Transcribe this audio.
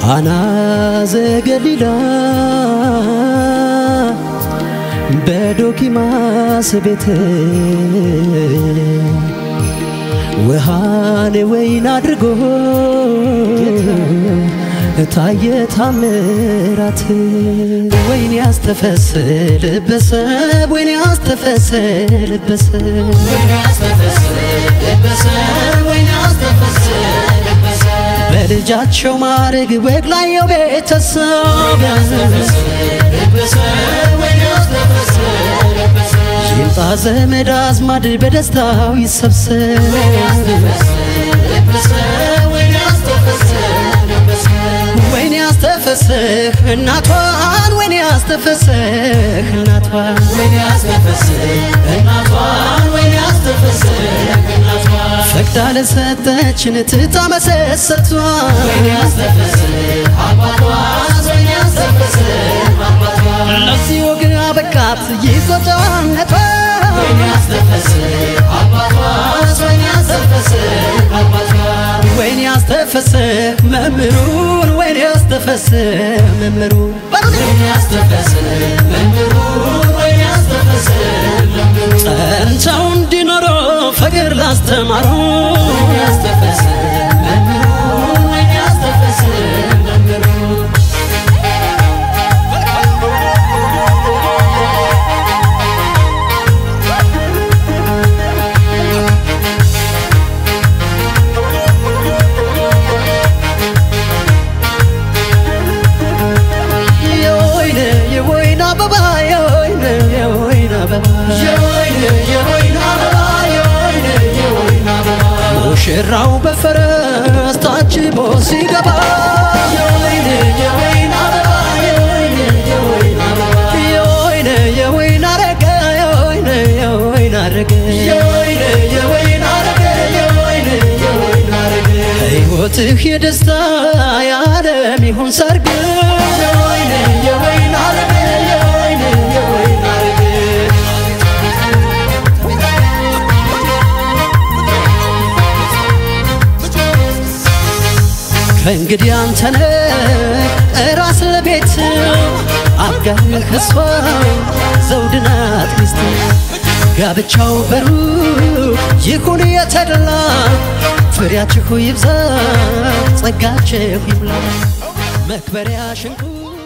ካና ዘገሊላ በዶኪማስ ቤት ውሃን ወይን አድርጎ ታየ ታምራት ወይን ያስተፈስል በሰብ ወይን ያስተፈስል በሰብ ወይን ያስተፈስል በልጃቸው ማረግ ወግላየው ቤተሰብ ይምጣ ዘመድ አዝማድ በደስታው ይሰብሰብ ወይን ያስተፈስህ እናቷን ወይን ያስተፈስህ እናቷን ወይን ያስተፈስህ እናቷን ወይን ያስተፈስህ እናቷን ፈቅዳ ለሰጠችን ትታመሰሰቷን ወይን ያስተፈስህ አባቷን ወይን ያስተፈስህ አባቷን ለዚህ ወግን አበቃት ይቆጣነቷን ወይን ያስተፈስህ አባቷን ወይን ያስተፈስህ አባቷን ወይን ያስተፈስህ መምሩን ወይን ያስተፈስህ መምሩን ወይን ያስተፈስህ መምሩን ወይን ያስተፈስህ መምሩን ጸንተው እንዲኖሩ ፍቅር ላስተማሩ ወይን ያስተፈስህ መምሩን ወይን ያስተፈስህ መምሩን ሙሽራው በፈረስ ታጅቦ ሲገባ የወይን አበባ የወይን አረገ የወይን አረገ ሕይወትህ የደስታ የዓለም ይሁን ሰርግ የወይን አረገ እንግዲህ አንተ ነህ ራስ ለቤት አጋር ከሷ ዘውድ ናት ሚስት ጋብቻው በሩቅ ይሁን የተደላ ፍሬያችሁ ይብዛ ጸጋችሁ ይብላ መክበሪያ ሽንኩ